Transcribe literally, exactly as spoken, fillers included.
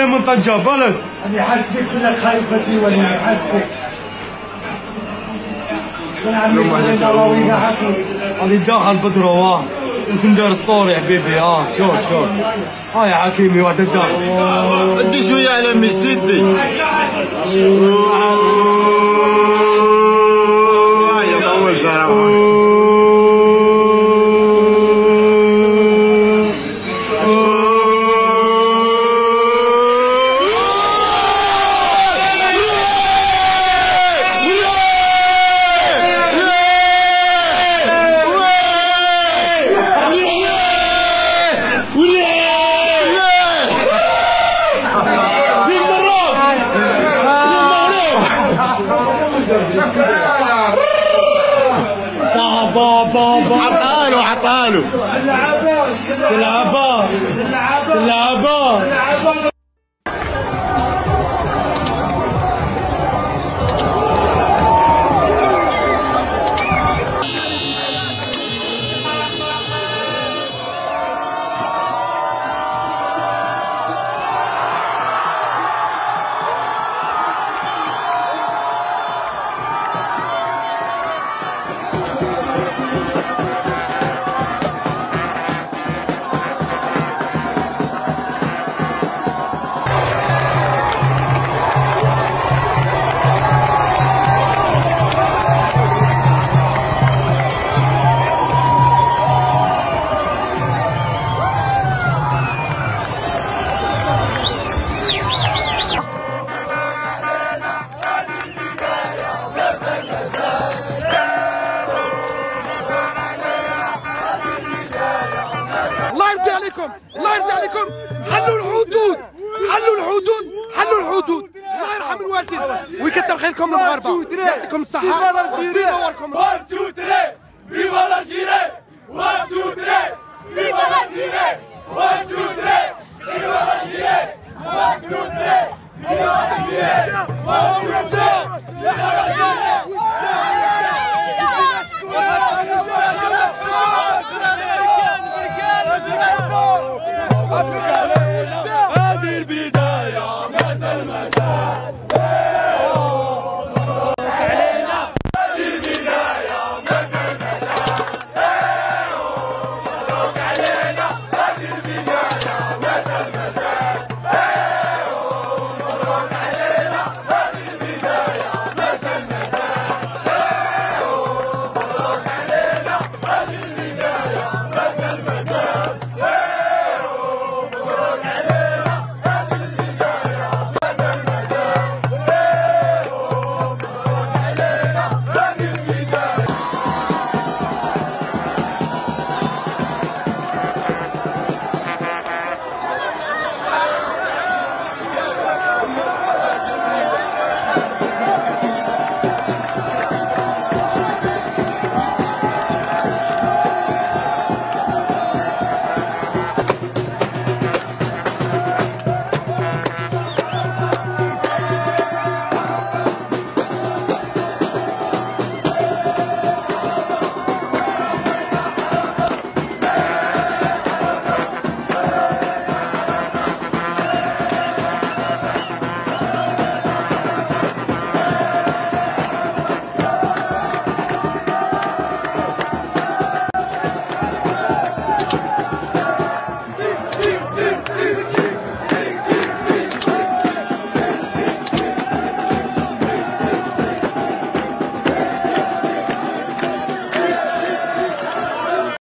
من طنجة بلد. أنا حاسبك كلك خايفة دي ولا حاسبك. أنا داخل بدروة وأنت مدار ستوري يا حبيبي. ها شوف شوف ها يا حكيمي واحد الدار. ادي شوية على ميسيدي. يا طول صراحة. عطاله عطاله سلعبة سلعبة سلعبة. الله يرضي عليكم، الله يرضي عليكم، حلوا الحدود، حلوا الحدود، حلوا الحدود، الله يرحم الوالدين ويكثر خيركم المغاربه، يعطيكم الصحه، ربي ينوركم.